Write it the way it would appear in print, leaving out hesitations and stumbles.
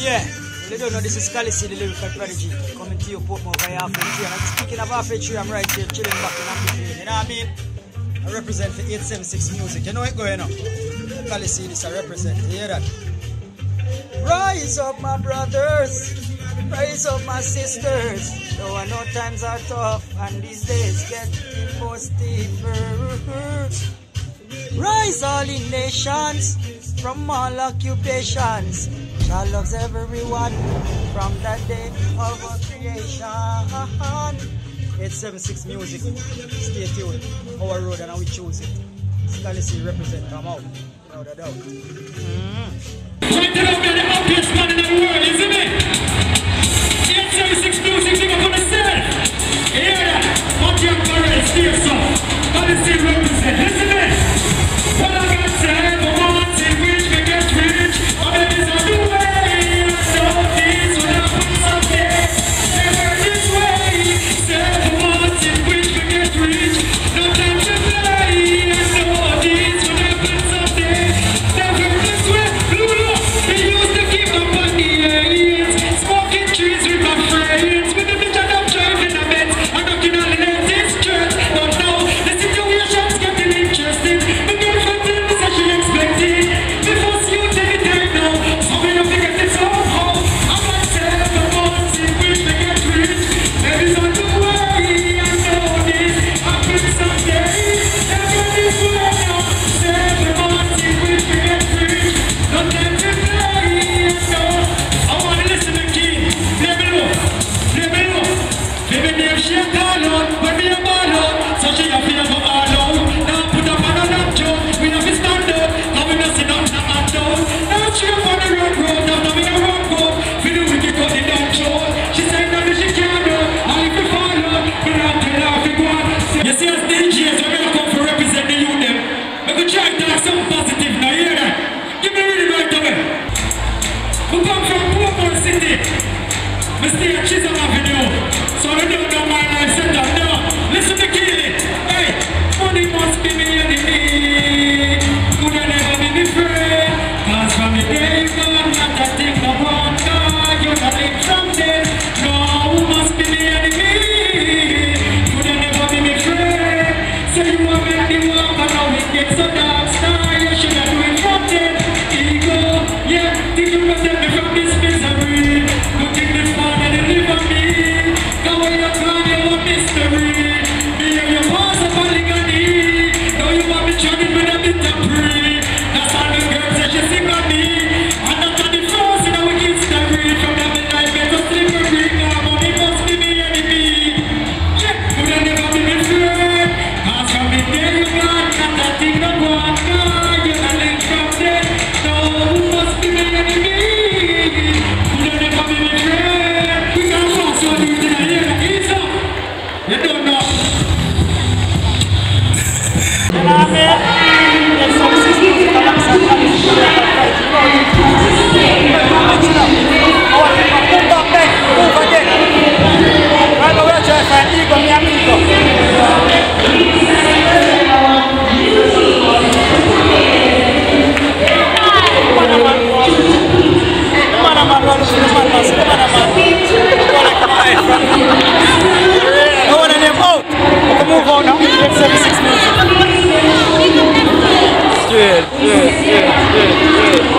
Yeah, well, you don't know, this is Calici, the lyrical prodigy, coming to you, Portmore via Halfway Tree. And I'm speaking of Halfway Tree, I'm right here, chilling back in Amplitude. You know what I mean? I represent for 876 Music. You know it going on? Calici, this I represent. You hear that? Rise up, my brothers. Rise up, my sisters. Though I know times are tough, and these days get more steeper. Rise all in nations, from all occupations. God loves everyone from that day of our creation. 876 Music, stay tuned. Our road and how we choose it. Calici represent, come out, without a doubt. Trying to be the happiest man in the world, isn't it? 876 Music, think up on the set. You hear that? What your parents steer so. Calici represent, listen to this. What I got to say, the ones in which we get rich. All that is on the way. So these will happen someday. Never this way. Say the ones in which we get rich. No time to play. So these will happen someday. Never this way. They used to keep up on the ends. Smoking trees with my friends. With the bitch I'm driving a Benz. I'm knocking on the latest church. But now the situation's getting interesting. My girlfriend tell me that she expecting. Before you take it right now. So we don't forget it somehow. I'm like 7 months in which we get rich. Baby's on the way. I know this happens someday. Never this way now. 7 months in which we get rich. No time to play. So I want to listen to King. Play me low. Play me low. Play me name she a call out. When me a ball out. So she a feel go all out. Now put up on a knock joke. We have to stand up. Now we not sit down and act out. Now she up on the road. Now we a run go. Feel the wicked cut the down show. She said now she can't do. And if you fall out, we not tell her to go on. You see us DJs, we're gonna come for represent the youth them. We could try to talk something positive. Now you hear that? Give me really right away. We come from Portmore City. We stay at Chisholm Avenue. So we don't know my life set up now. Listen to Keely. Hey, money must be me enemy. Could I never be my friend? Cause from the day you got not a thing no one. God, you're not linked from them. No, who must be me enemy? Could I never be my friend? Say you want me the walk and now it gets so dark. Star, you should have do it from them. Ego, yeah, think you protect me from this misery. Don't think this man and deliver me. Go away your plan, you want mystery. Me and your boss are polygamy. Now you want me trying with a bit of free. That's all the girls that you sing on me. And not on the first in our kids that read. From the midnight bed to slippery. Now money must be me enemy. Yeah, could I never be my friend? Cause from the day you got not a thing no one. God, you're not linked from them. No, who must be my enemy? Could I never be my friend? We can pass on you to the ear. Ease up. You don't know. You know what I mean? There's some 6 music alongside Calici. I want to move back then, move again. Right now we're trying to find Ego, mi amigo. I want to name out. We can move on now. 876 Music. Straight.